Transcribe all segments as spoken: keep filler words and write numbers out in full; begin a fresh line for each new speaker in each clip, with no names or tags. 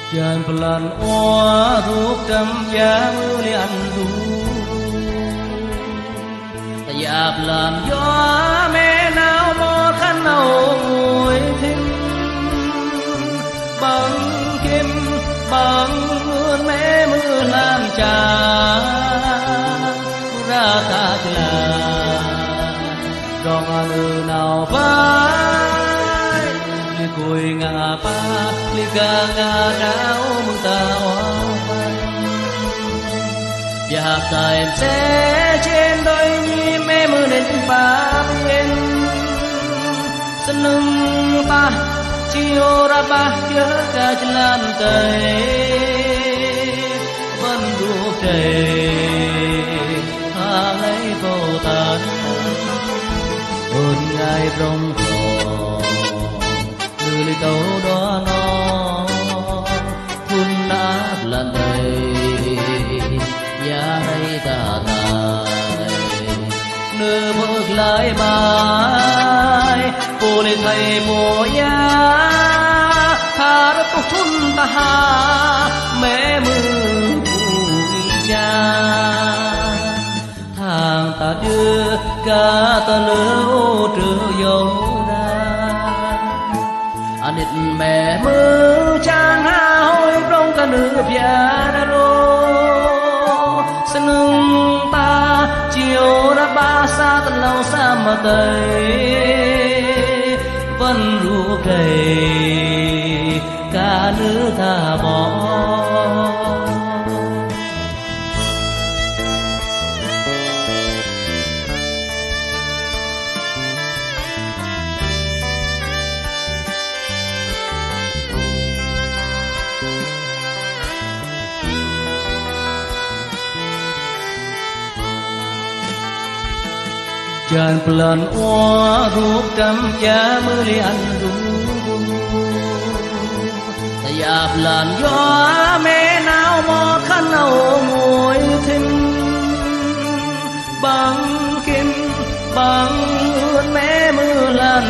Dàn plan oa rút trăm giá mưa li ăn ru ta dạp làm gió mẹ nào một khăn nào ngồi thinh bằng kim bằng mưa mẹ mưa làm trà ra ta là rong anu nào vai li cùi ngà pa li ga ngà đau mừng ta oai và ta em sẽ trên đôi nhím mẹ mưa đến ba bên sân lưng ta chiều ra ba nhớ cả chân lan tây vẫn ruột trời hà lấy vô tận ơn ngài rong hò người lấy tàu đó nó thun đã lần đây giá hay ta tài nơi bước lại mai cô lên thầy mùa ya thà đất tục thun ta ha mẹ mưa bụi cha thang ta đưa cả ta lỡ ô trừ dấu ra anh địch mẹ mưa chan ha hôi rong cả nửa bia ra rô sân lưng ta chiều đã ba xa tận lâu xa mà tây vẫn ruột đầy cả nước ta bỏ Dàn plan oa rút trăm giá mưa li ăn ru ta dạp làn gió mẹ nào một khăn nào ngồi thinh bằng kim bằng ướt mẹ mưa lan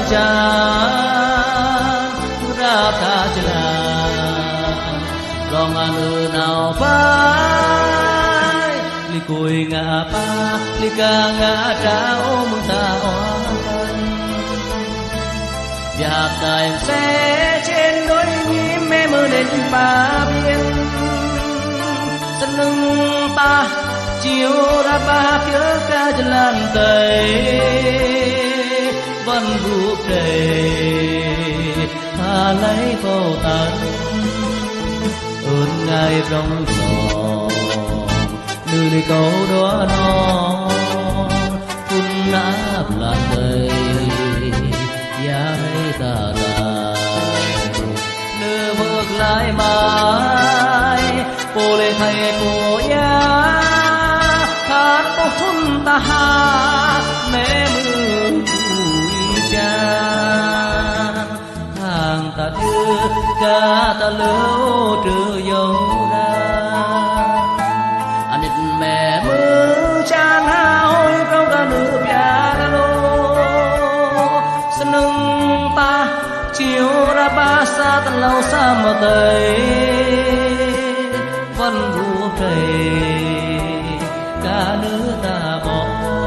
tràn ra ta chả rong anu nào phải li cùi ngà pa li ca ngà trao mừng ta oan và ta em sẽ trên đôi nhím mẹ mưa đến ba biên sân lưng ta chiều ra ba phía ca chân lan tây vẫn ruột đầy tha lấy vô tận ơn ngài rong gió nơi đây câu đó nó cũng nát là đời giá hay ta tài nơi bước lại mai cô lên thầy cô ya hát cô thun ta hát mẹ mưa bụi cha hàng ta đưa cả ta lỡ trừ dấu ra mẹ mưa chan ha hôi rong cả nửa bia ra lô sân lưng ta chiều ra ba xa tận lâu xa mà tây vẫn ruột đầy cả nước ta bỏ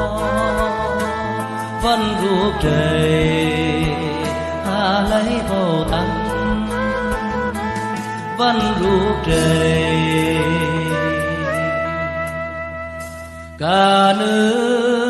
vẫn ruột đầy hà lấy vô tận vẫn ruột đầy cả nước